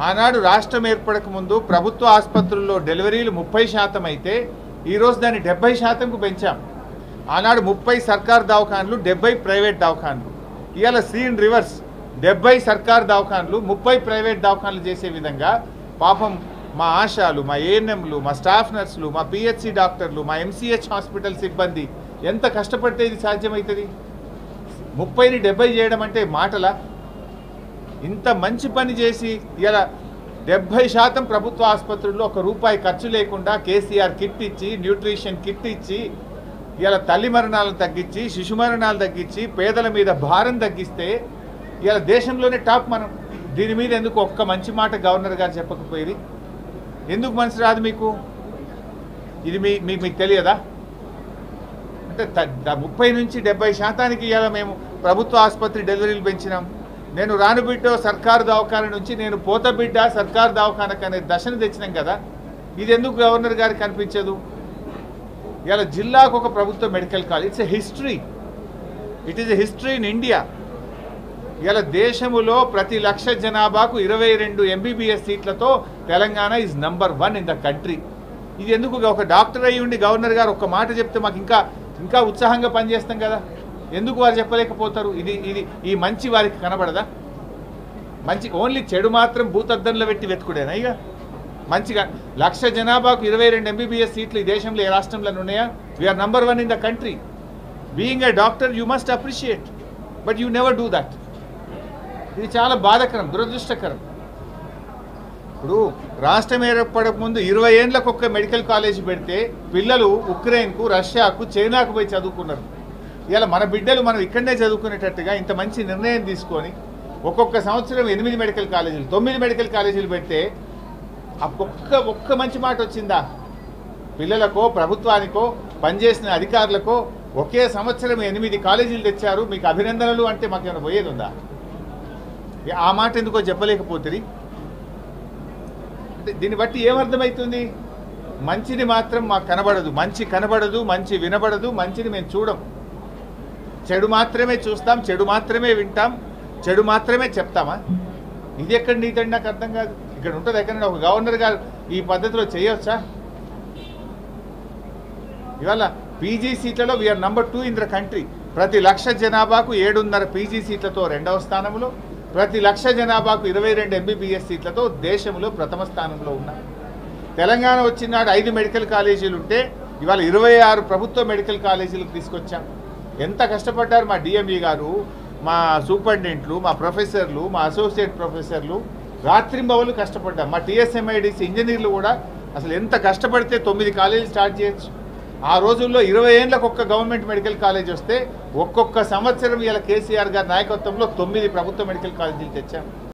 ఆనాడు రాష్ట్రం ఏర్పడక ముందు ప్రభుత్వ ఆసుపత్రుల్లో డెలివరీలు 30% అయితే ఈరోజు దాన్ని 70%కు పెంచాం. ఆనాడు 30 సర్కార్ దవాఖాన్లు, 70 ప్రైవేట్ దవాఖాన్లు. ఇవాళ సీన్ రివర్స్, 70 సర్కార్ దవాఖాన్లు, 30 ప్రైవేట్ దవాఖాన్లు చేసే విధంగా పాపం మా ఆశాలు, మా ఏఎన్ఎంలు, మా స్టాఫ్ నర్సులు, మా పిహెచ్సి డాక్టర్లు, మా ఎంసీహెచ్ హాస్పిటల్ సిబ్బంది ఎంత కష్టపడితే ఇది సాధ్యమవుతుంది? 30ని 70 చేయడం అంటే మాటలా? ఇంత మంచి పని చేసి ఇలా 70% ప్రభుత్వ ఆసుపత్రుల్లో ₹1 ఖర్చు లేకుండా కేసీఆర్ కిట్ ఇచ్చి, న్యూట్రిషన్ కిట్ ఇచ్చి, ఇలా తల్లి మరణాలను తగ్గించి, శిశు మరణాలు తగ్గించి, పేదల మీద భారం తగ్గిస్తే ఇలా దేశంలోనే టాప్ మనం. దీని మీద ఎందుకు ఒక్క మంచి మాట గవర్నర్ గారు చెప్పకపోయి? ఎందుకు మనసు రాదు మీకు? ఇది మీకు తెలియదా? అంటే 30 నుంచి 70% ఇలా మేము ప్రభుత్వ ఆసుపత్రి డెలివరీలు పెంచినాం. నేను రాను బిడ్డ సర్కారు దవాఖాన నుంచి నేను పోత బిడ్డ సర్కారు దవాఖానకు అనే దశను తెచ్చినాం కదా. ఇది ఎందుకు గవర్నర్ గారికి కనిపించదు? ఇలా జిల్లాకు ఒక ప్రభుత్వ medical college, it's a history. It is a history in India. ఇలా దేశములో ప్రతి 1,00,000 జనాభాకు 22 MBBS సీట్లతో Telangana is number 1 in the country. ఇది ఎందుకు? ఒక డాక్టర్ అయ్యి ఉండి గవర్నర్ గారు ఒక్క మాట చెప్తే మాకు ఇంకా ఉత్సాహంగా పనిచేస్తాం కదా. ఎందుకు వారు చెప్పలేకపోతారు? ఈ మంచి వారికి కనబడదా? మంచి ఓన్లీ చెడు మాత్రం భూతద్దంలో పెట్టి వెతుకుడేనా? ఇక మంచిగా 1,00,000 జనాభాకు 22 MBBS సీట్లు ఈ దేశంలో ఏ రాష్ట్రంలో ఉన్నాయా? We're number 1 in the country. Being a doctor you must appreciate, but you never do that. ఇది చాలా బాధాకరం, దురదృష్టకరం. ఇప్పుడు రాష్ట్రం ఏర్పడక ముందు 20 ఏళ్ళకు ఒక్క మెడికల్ కాలేజ్ పెడితే పిల్లలు ఉక్రెయిన్కు, రష్యాకు, చైనాకు పోయి చదువుకున్నారు. ఇలా మన బిడ్డలు మనం ఇక్కడనే చదువుకునేటట్టుగా ఇంత మంచి నిర్ణయం తీసుకొని ఒక్కొక్క సంవత్సరం 8 మెడికల్ కాలేజీలు, 9 మెడికల్ కాలేజీలు పెడితే ఒక్క మంచి మాట వచ్చిందా? పిల్లలకో, ప్రభుత్వానికో, పనిచేసిన అధికారులకో ఒకే సంవత్సరం 8 కాలేజీలు తెచ్చారు, మీకు అభినందనలు అంటే మాకేమైనా పోయేది ఉందా? ఆ మాట ఎందుకో చెప్పలేకపోతుంది. అంటే దీన్ని బట్టి ఏమర్థమవుతుంది? మంచిని మాత్రం మాకు కనబడదు, మంచి కనబడదు, మంచి వినబడదు, మంచిని మేము చూడం. చెడు మాత్రమే చూస్తాం, చెడు మాత్రమే వింటాం, చెడు మాత్రమే చెప్తామా? ఇది ఎక్కడ నీతండి? నాకు అర్థం కాదు. ఇక్కడ ఉంటుంది ఎక్కడైనా ఒక గవర్నర్ గారు ఈ పద్ధతిలో చేయవచ్చా? ఇవాళ పీజీ సీట్లలో we're number 2 in the country. ప్రతి 1,00,000 జనాభాకు 7.5 పీజీ సీట్లతో 2వ స్థానంలో, ప్రతి 1,00,000 జనాభాకు 22 MBBS సీట్లతో దేశంలో ప్రథమ స్థానంలో ఉన్నాం. తెలంగాణ వచ్చినాడు 5 మెడికల్ కాలేజీలు ఉంటే ఇవాళ 26 ప్రభుత్వ మెడికల్ కాలేజీలకు తీసుకొచ్చాం. ఎంత కష్టపడ్డారు మా డిఎంఈ గారు, మా సూపరింటెండెంట్లు, మా ప్రొఫెసర్లు, మా అసోసియేట్ ప్రొఫెసర్లు రాత్రింబవలు కష్టపడ్డాం. మా టీఎస్ఎంఐడిసి ఇంజనీర్లు కూడా అసలు ఎంత కష్టపడితే 9 కాలేజీలు స్టార్ట్ చేయొచ్చు. ఆ రోజుల్లో 20 ఏళ్ళకు ఒక్క గవర్నమెంట్ మెడికల్ కాలేజ్ వస్తే ఒక్కొక్క సంవత్సరం ఇలా కేసీఆర్ గారి నాయకత్వంలో 9 ప్రభుత్వ మెడికల్ కాలేజీలు తెచ్చాం.